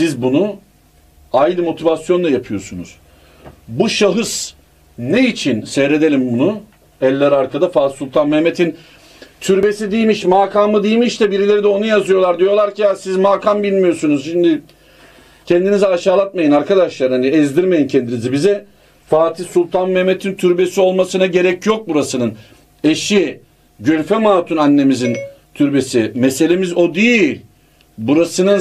siz bunu aynı motivasyonla yapıyorsunuz. Bu şahıs ne için, seyredelim bunu, eller arkada, Fatih Sultan Mehmet'in türbesi değilmiş, makamı değilmiş de birileri de onu yazıyorlar. Diyorlar ki ya siz makam bilmiyorsunuz. Şimdi kendinizi aşağılatmayın arkadaşlar. Hani ezdirmeyin kendinizi. Bize Fatih Sultan Mehmet'in türbesi olmasına gerek yok burasının. Eşi Gülfem Hatun annemizin türbesi. Meselemiz o değil. Burasının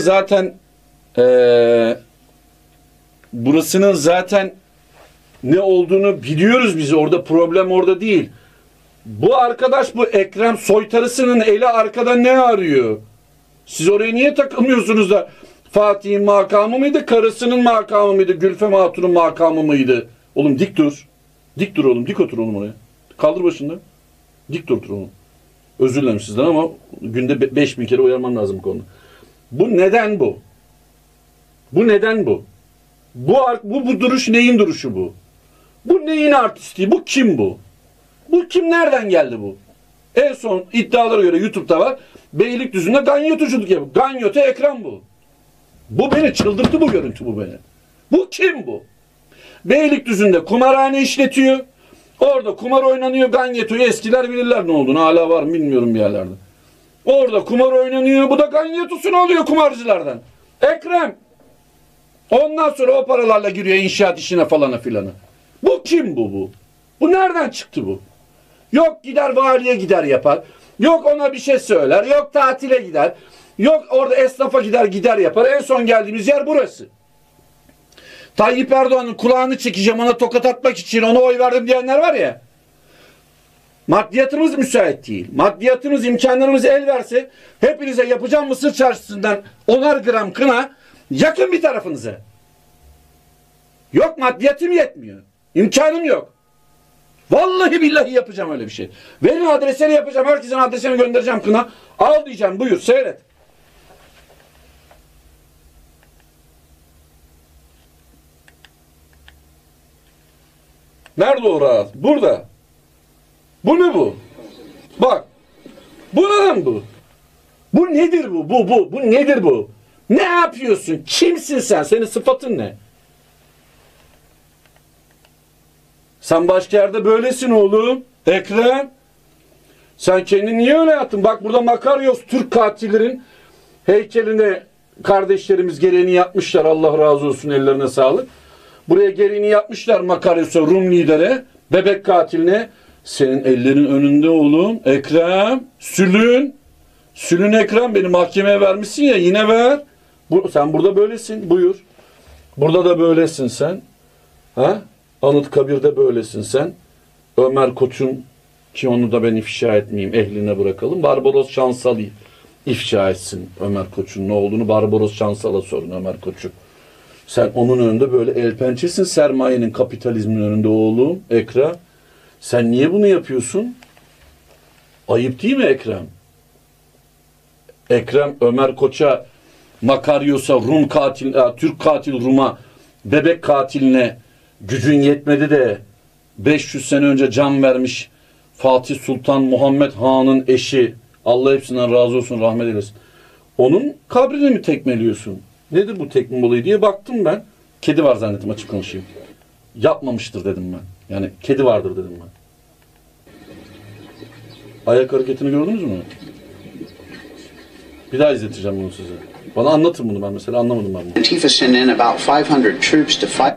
zaten ne olduğunu biliyoruz biz. Orada problem orada değil. Bu arkadaş, bu Ekrem soytarısının eli arkada ne arıyor? Siz oraya niye takılmıyorsunuz da Fatih'in makamı mıydı, karısının makamı mıydı, Gülfem Hatun'un makamı mıydı? Oğlum dik dur. Dik dur oğlum, dik otur oğlum oraya. Kaldır başında. Dik dur oğlum. Özür dilerim sizden ama günde 5000 kere uyarmam lazım bu konuda. Bu neden bu? Bu neden bu? Bu duruş neyin duruşu bu? Bu neyin artisti? Bu kim bu? Bu kim, nereden geldi bu? En son iddialara göre YouTube'da var. Beylikdüzü'nde ganyotuculuk yapıyor. Ganyotu Ekrem bu. Bu beni çıldırttı, bu görüntü bu beni. Bu kim bu? Beylikdüzü'nde kumarhane işletiyor. Orada kumar oynanıyor. Ganyotu'yu eskiler bilirler ne olduğunu. Hala var mı bilmiyorum bir yerlerde. Orada kumar oynanıyor. Bu da ganyotusunu alıyor kumarcılardan. Ekrem. Ondan sonra o paralarla giriyor inşaat işine falana filana. Bu kim bu? Bu nereden çıktı bu? Yok gider valiye gider yapar. Yok ona bir şey söyler. Yok tatile gider. Yok orada esnafa gider yapar. En son geldiğimiz yer burası. Tayyip Erdoğan'ın kulağını çekeceğim, ona tokat atmak için ona oy verdim diyenler var ya. Maddiyatımız müsait değil. Maddiyatımız, imkanlarımız el verse hepinize yapacağım Mısır Çarşısı'ndan 10'ar gram kına yakın bir tarafınıza. Yok, maddiyatım yetmiyor. İmkanım yok. Vallahi billahi yapacağım öyle bir şey. Verin adresleri, yapacağım. Herkesin adresini göndereceğim kına. Al diyeceğim, buyur seyret. Nerede o rahat? Burada. Bu ne bu? Bak. Bu neden bu? Bu nedir bu? Bu nedir bu? Ne yapıyorsun? Kimsin sen? Senin sıfatın ne? Sen başka yerde böylesin oğlum. Ekrem. Sen kendini niye öyle yaptın? Bak burada Makaryos Türk katillerin heykeline kardeşlerimiz gereğini yapmışlar. Allah razı olsun, ellerine sağlık. Buraya gereğini yapmışlar Makaryos'a, Rum lidere, bebek katiline. Senin ellerin önünde oğlum. Ekrem. Sülün. Sülün Ekrem, beni mahkemeye vermişsin ya, yine ver. Sen burada böylesin. Buyur. Burada da böylesin sen. Ha? Anıtkabir'de böylesin sen. Ömer Koç'un, ki onu da ben ifşa etmeyeyim, ehline bırakalım. Barbaros Şansal'ı ifşa etsin Ömer Koç'un ne olduğunu. Barbaros Şansal'a sorun Ömer Koç'u. Sen onun önünde böyle el pençesin, sermayenin, kapitalizmin önünde oğlum. Ekrem. Sen niye bunu yapıyorsun? Ayıp değil mi Ekrem? Ekrem Ömer Koç'a, Makaryos'a, Rum katil, Türk katil Rum'a, bebek katiline gücün yetmedi de 500 sene önce can vermiş Fatih Sultan Muhammed Han'ın eşi, Allah hepsinden razı olsun, rahmet eylesin, onun kabrini mi tekmeliyorsun? Nedir bu tekme olayı diye baktım ben. Kedi var zannettim, açık konuşayım. Yapmamıştır dedim ben. Yani kedi vardır dedim ben. Ayak hareketini gördünüz mü? Bir daha izleteceğim bunu size. Bana anlatın bunu, ben mesela anlamadım ben bunu. Antifa sent in about 500 troops to fight.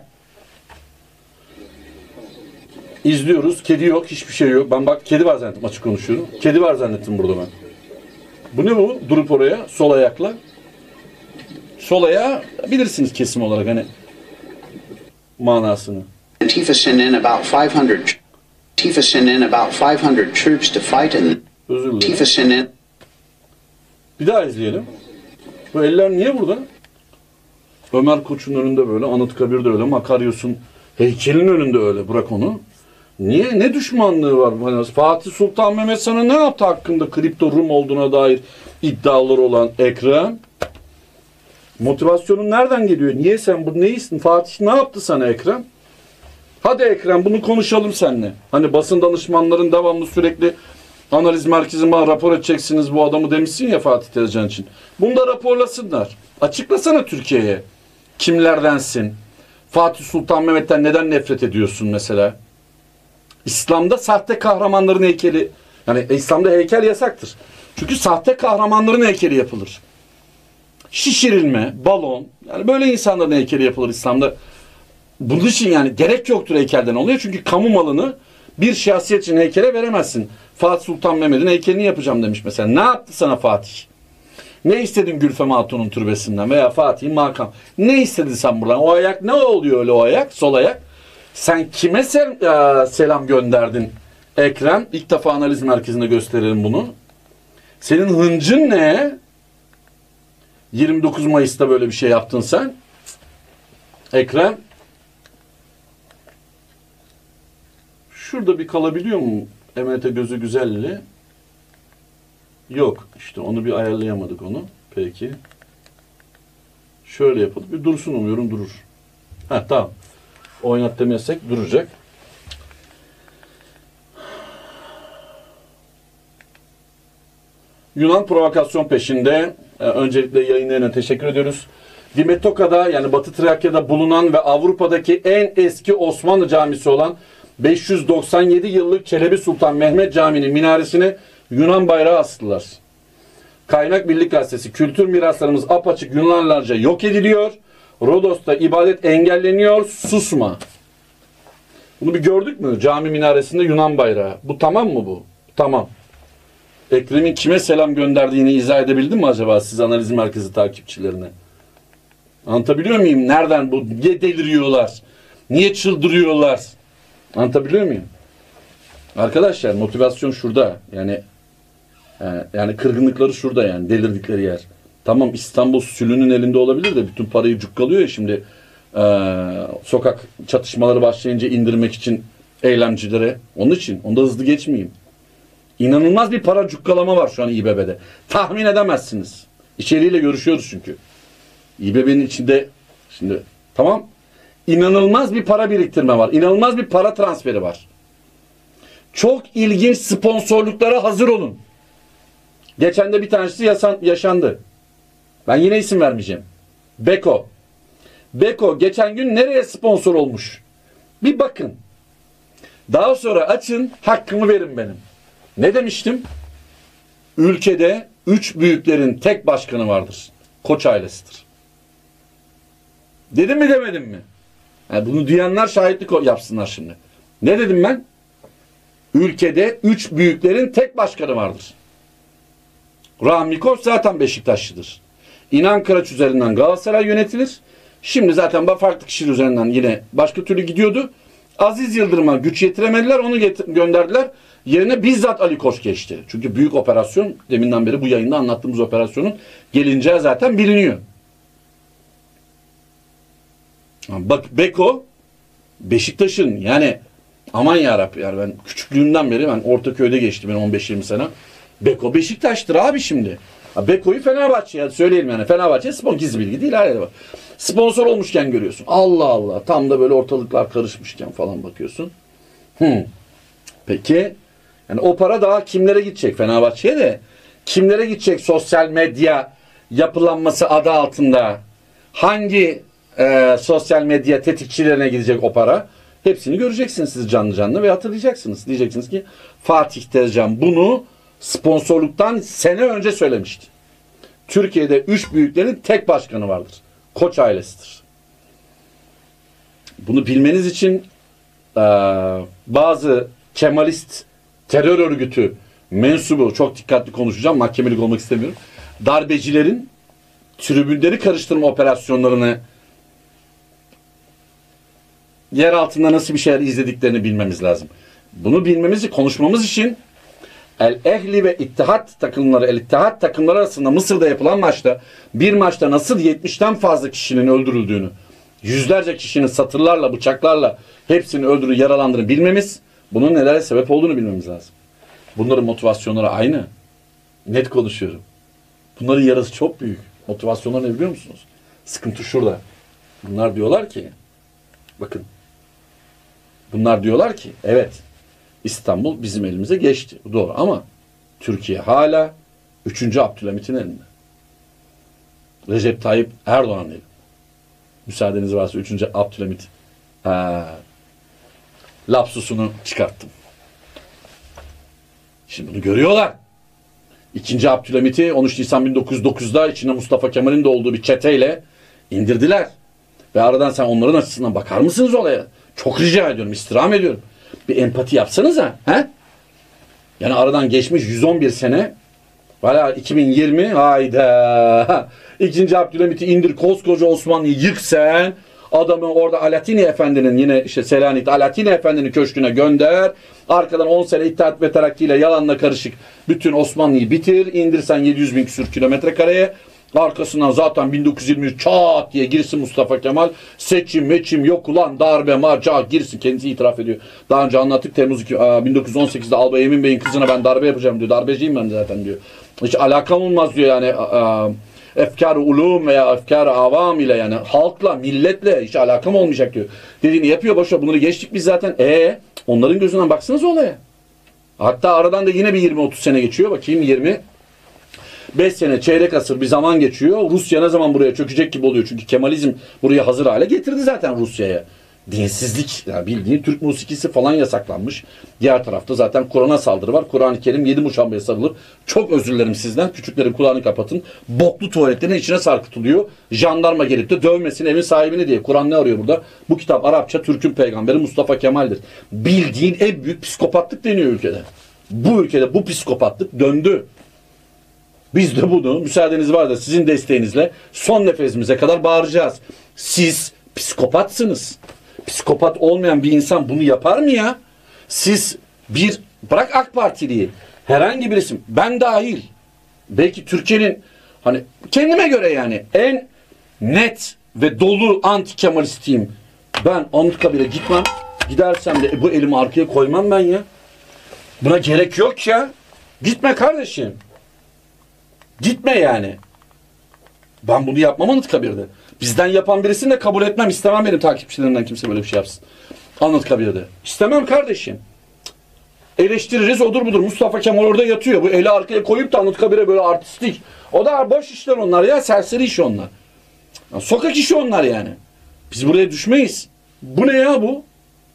İzliyoruz. Kedi yok. Hiçbir şey yok. Ben bak kedi var zannettim, açık konuşuyorum. Kedi var zannettim burada ben. Bu ne bu? Durup oraya sol ayakla. Sol ayağı bilirsiniz kesim olarak hani manasını. Antifa sent in about 500 troops to fight in. Özür dilerim. Antifa sent in. Bir daha izleyelim. Bu eller niye burada? Ömer Koç'un önünde böyle, Anıtkabir'de öyle, Makaryos'un heykelinin önünde öyle. Bırak onu. Niye? Ne düşmanlığı var? Hani Fatih Sultan Mehmet sana ne yaptı hakkında kripto Rum olduğuna dair iddiaları olan Ekrem? Motivasyonun nereden geliyor? Niye sen bu neysin? Fatih ne yaptı sana Ekrem? Hadi Ekrem, bunu konuşalım seninle. Hani basın danışmanların devamlı sürekli analiz merkezine rapor edeceksiniz bu adamı demişsin ya Fatih Tezcan için. Bunu da raporlasınlar. Açıklasana Türkiye'ye. Kimlerdensin? Fatih Sultan Mehmet'ten neden nefret ediyorsun mesela? İslam'da sahte kahramanların heykeli, yani İslam'da heykel yasaktır. Çünkü sahte kahramanların heykeli yapılır. Şişirilme, balon, yani böyle insanların heykeli yapılır İslam'da. Bunun için yani gerek yoktur heykelden oluyor. Çünkü kamu malını bir şahsiyet için heykele veremezsin. Fatih Sultan Mehmet'in heykelini yapacağım demiş mesela. Ne yaptı sana Fatih? Ne istedin Gülfem Hatun'un türbesinden veya Fatih'in makam? Ne istedin sen buradan? O ayak ne oluyor öyle o ayak? Sol ayak. Sen kime selam gönderdin Ekrem? İlk defa analiz merkezinde gösterelim bunu. Senin hıncın ne? 29 Mayıs'ta böyle bir şey yaptın sen. Ekrem. Şurada bir kalabiliyor mu? Emanete gözü güzelli. Yok. İşte onu bir ayarlayamadık onu. Peki. Şöyle yapalım. Bir dursun umuyorum durur. Ha tamam. Oynat demezsek duracak. Yunan provokasyon peşinde. Öncelikle yayınlarına teşekkür ediyoruz. Dimetoka'da yani Batı Trakya'da bulunan ve Avrupa'daki en eski Osmanlı camisi olan 597 yıllık Çelebi Sultan Mehmet Camii'nin minaresine Yunan bayrağı astılar. Kaynak Birlik Gazetesi, kültür miraslarımız apaçık Yunanlarca yok ediliyor. Rodos'ta ibadet engelleniyor, susma. Bunu bir gördük mü? Cami minaresinde Yunan bayrağı. Bu tamam mı bu? Tamam. Ekrem'in kime selam gönderdiğini izah edebildim mi acaba siz analiz merkezi takipçilerine? Anlatabiliyor muyum? Nereden bu? Niye deliriyorlar? Niye çıldırıyorlar? Anlatabiliyor muyum? Arkadaşlar motivasyon şurada. Yani kırgınlıkları şurada yani delirdikleri yer. Tamam İstanbul sülünün elinde olabilir de bütün parayı cukkalıyor ya şimdi sokak çatışmaları başlayınca indirmek için eylemcilere. Onun için onda hızlı geçmeyeyim. İnanılmaz bir para cukkalama var şu an İBB'de. Tahmin edemezsiniz. İçeriğiyle görüşüyoruz çünkü. İBB'nin içinde şimdi tamam inanılmaz bir para biriktirme var. İnanılmaz bir para transferi var. Çok ilginç sponsorluklara hazır olun. Geçen de bir tanesi yaşandı. Ben yine isim vermeyeceğim. Beko. Beko geçen gün nereye sponsor olmuş? Bir bakın. Daha sonra açın, hakkımı verin benim. Ne demiştim? Ülkede 3 büyüklerin tek başkanı vardır. Koç ailesidir. Dedim mi demedim mi? Yani bunu duyanlar şahitlik yapsınlar şimdi. Ne dedim ben? Ülkede 3 büyüklerin tek başkanı vardır. Rahmi Koç zaten Beşiktaşlıdır. İnan Kıraç üzerinden Galatasaray yönetilir. Şimdi zaten farklı kişiler üzerinden yine başka türlü gidiyordu. Aziz Yıldırım'a güç yetiremediler, onu gönderdiler. Yerine bizzat Ali Koç geçti. Çünkü büyük operasyon, deminden beri bu yayında anlattığımız operasyonun gelineceği zaten biliniyor. Bak Beko, Beşiktaş'ın yani aman yarabbi yani ben küçüklüğümden beri ben Ortaköy'de geçtim ben 15-20 sene. Beko Beşiktaş'tır abi şimdi. Beko'yu Fenerbahçe'ye söyleyelim yani. Fenerbahçe sponsor gizli bilgi değil. Sponsor olmuşken görüyorsun. Allah Allah. Tam da böyle ortalıklar karışmışken falan bakıyorsun. Peki yani o para daha kimlere gidecek? Fenerbahçe'ye de kimlere gidecek sosyal medya yapılanması adı altında? Hangi sosyal medya tetikçilerine gidecek o para? Hepsini göreceksiniz siz canlı canlı ve hatırlayacaksınız. Diyeceksiniz ki Fatih Tezcan bunu sponsorluktan sene önce söylemişti. Türkiye'de 3 büyüklerin tek başkanı vardır. Koç ailesidir. Bunu bilmeniz için bazı Kemalist terör örgütü mensubu, çok dikkatli konuşacağım, mahkemelik olmak istemiyorum. Darbecilerin tribünleri karıştırma operasyonlarını yer altında nasıl bir şeyler izlediklerini bilmemiz lazım. Bunu bilmemizi, konuşmamız için El-Ehli ve İttihat takımları, El-İttihat takımları arasında Mısır'da yapılan maçta bir maçta nasıl 70'ten fazla kişinin öldürüldüğünü, yüzlerce kişinin satırlarla, bıçaklarla hepsini öldürüp yaralandığını bilmemiz, bunun nelere sebep olduğunu bilmemiz lazım. Bunların motivasyonları aynı. Net konuşuyorum. Bunların yarısı çok büyük. Motivasyonları ne biliyor musunuz? Sıkıntı şurada. Bunlar diyorlar ki, bakın, bunlar diyorlar ki, evet, İstanbul bizim elimize geçti. Doğru ama Türkiye hala 3. Abdülhamit'in elinde. Recep Tayyip Erdoğan'ın elinde. Müsaadeniz varsa 3. Abdülhamit lapsusunu çıkarttım. Şimdi bunu görüyorlar. 2. Abdülhamit'i 13 Nisan 1909'da içinde Mustafa Kemal'in de olduğu bir çeteyle indirdiler. Ve aradan sen onların açısından bakar mısınız olaya? Çok rica ediyorum, istirham ediyorum. Bir empati yapsanıza. He? Yani aradan geçmiş 111 sene. Hala 2020 hayda. 2. Abdülhamit'i indir, koskoca Osmanlı'yı yık sen. Adamı orada Alatini Efendi'nin, yine işte Selanik'te Alatini Efendi'nin köşküne gönder. Arkadan 10 sene İttihat ve Terakki ile yalanla karışık bütün Osmanlı'yı bitir. İndirsen 700 bin küsur kilometre kareye. Arkasından zaten 1923 çat diye girsin Mustafa Kemal. Seçim meçim yok ulan, darbe marca girsin. Kendisi itiraf ediyor. Daha önce anlattık, Temmuz 1918'de Albay Emin Bey'in kızına ben darbe yapacağım diyor. Darbeciyim ben zaten diyor. Hiç alakam olmaz diyor yani. Efkar-ı ulum veya efkar-ı avam ile, yani halkla, milletle hiç alakam olmayacak diyor. Dediğini yapıyor, boşver, bunları geçtik biz zaten. Onların gözünden baksanız olaya. Hatta aradan da yine bir 20-30 sene geçiyor. Bakayım 5 sene, çeyrek asır bir zaman geçiyor. Rusya ne zaman buraya çökecek gibi oluyor. Çünkü Kemalizm buraya hazır hale getirdi zaten Rusya'ya. Dinsizlik, yani bildiğin Türk musikisi falan yasaklanmış. Diğer tarafta zaten Kur'an'a saldırı var. Kur'an-ı Kerim 7 muşambaya sarılır. Çok özür dilerim sizden. Küçüklerin kulağını kapatın. Boklu tuvaletlerin içine sarkıtılıyor. Jandarma gelip de dövmesin evin sahibini diye. Kur'an ne arıyor burada? Bu kitap Arapça, Türk'ün peygamberi Mustafa Kemal'dir. Bildiğin en büyük psikopatlık deniyor ülkede. Bu ülkede bu psikopatlık döndü. Biz de bunu, müsaadeniz var da sizin desteğinizle son nefesimize kadar bağıracağız. Siz psikopatsınız. Psikopat olmayan bir insan bunu yapar mı ya? Siz bırak AK Partiliyi, herhangi bir isim, ben dahil, belki Türkiye'nin hani kendime göre yani en net ve dolu anti Kemalistiyim. Ben Anıtkabir'e gitmem. Gidersem de bu elimi arkaya koymam ben ya. Buna gerek yok ya. Gitme kardeşim. Gitme yani. Ben bunu yapmam Anıtkabir'de. Bizden yapan birisini de kabul etmem. İstemem benim takipçilerimden kimse böyle bir şey yapsın. Anıtkabir'de. İstemem kardeşim. Eleştiririz, odur budur. Mustafa Kemal orada yatıyor. Bu eli arkaya koyup da Anıtkabir'e böyle artistik. O da boş işler onlar ya. Serseri iş onlar. Ya, sokak işi onlar yani. Biz buraya düşmeyiz. Bu ne ya bu?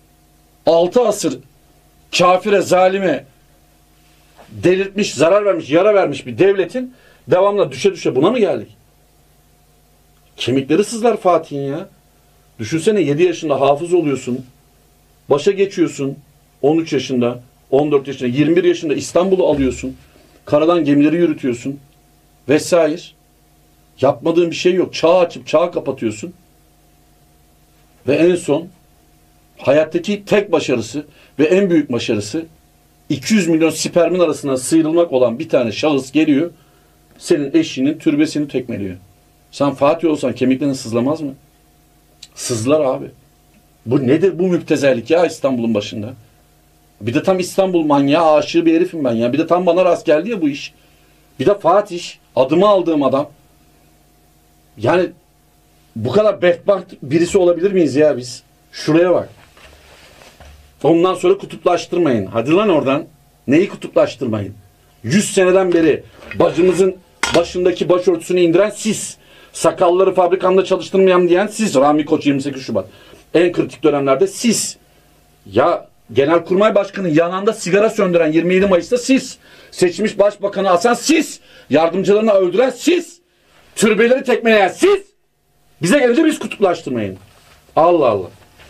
6 asır kafire, zalime delirtmiş, zarar vermiş, yara vermiş bir devletin devamlı düşe düşe buna mı geldik? Kemikleri sızlar Fatih'in ya. Düşünsene 7 yaşında hafız oluyorsun. Başa geçiyorsun. 13 yaşında, 14 yaşında, 21 yaşında İstanbul'u alıyorsun. Karadan gemileri yürütüyorsun. Vesaire. Yapmadığın bir şey yok. Çağ açıp çağı kapatıyorsun. Ve en son hayattaki tek başarısı ve en büyük başarısı 200 milyon spermin arasından sıyrılmak olan bir tane şahıs geliyor. Senin eşinin türbesini tekmeliyor. Sen Fatih olsan kemiklerin sızlamaz mı? Sızlar abi. Bu nedir bu müptezellik ya İstanbul'un başında? Bir de tam İstanbul manyağı aşığı bir herifim ben ya. Bir de tam bana rast geldi ya bu iş. Bir de Fatih, adımı aldığım adam. Yani bu kadar bedbaht birisi olabilir miyiz ya biz? Şuraya bak. Ondan sonra kutuplaştırmayın. Hadi lan oradan. Neyi kutuplaştırmayın? 100 seneden beri bacımızın başındaki başörtüsünü indiren siz. Sakalları fabrikamda çalıştırmayan diyen siz. Rami Koç 28 Şubat. En kritik dönemlerde siz. Ya Genelkurmay Başkanı yanında sigara söndüren 27 Mayıs'ta siz. Seçmiş Başbakanı asan siz. Yardımcılarını öldüren siz. Türbeleri tekmeleyen siz. Bize gelince biz kutuplaştırmayın. Allah Allah.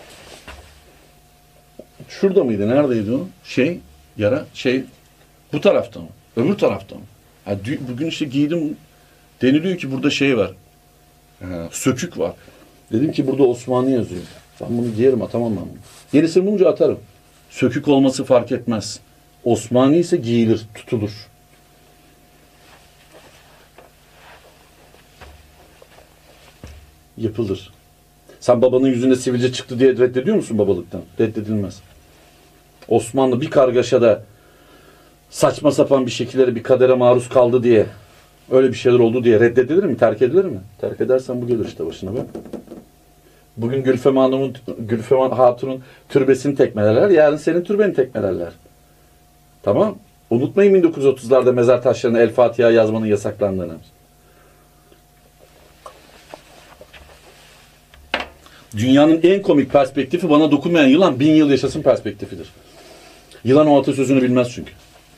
Şurada mıydı? Neredeydi o? Bu tarafta mı? Öbür tarafta mı? Bugün işte giydim. Deniliyor ki burada şey var. Sökük var. Dedim ki burada Osmanlı yazıyor. Ben bunu giyerim, atamam ben bunu. Yenisini bulunca atarım. Sökük olması fark etmez. Osmanlı ise giyilir, tutulur. Yapılır. Sen babanın yüzünde sivilce çıktı diye reddediyor musun babalıktan? Reddedilmez. Osmanlı bir kargaşada saçma sapan bir şekilde bir kadere maruz kaldı diye, öyle bir şeyler oldu diye reddedilir mi? Terk edilir mi? Terk edersen bu gelir işte başına be. Bugün Gülfem Hatun'un türbesini tekmelerler, yarın senin türbeni tekmelerler. Tamam. Unutmayın 1930'larda mezar taşlarına El Fatiha yazmanın yasaklandığını. Dünyanın en komik perspektifi bana dokunmayan yılan 1000 yıl yaşasın perspektifidir. Yılan o atasözünü bilmez çünkü.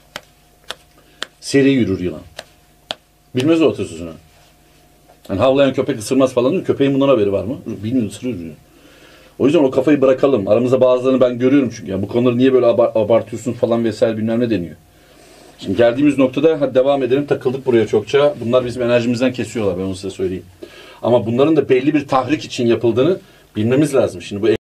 Seri yürür yılan. Bilmez o atasözünü. Yani havlayan köpek ısırmaz falan diyor. Köpeğin bundan haberi var mı? Bilmiyor, ısırıyor diyor. O yüzden o kafayı bırakalım. Aramızda bazılarını ben görüyorum çünkü. Yani bu konuları niye böyle abartıyorsun falan vesaire bilmem ne deniyor. Şimdi geldiğimiz noktada hadi devam edelim. Takıldık buraya çokça. Bunlar bizim enerjimizden kesiyorlar, ben onu size söyleyeyim. Ama bunların da belli bir tahrik için yapıldığını bilmemiz lazım. Şimdi bu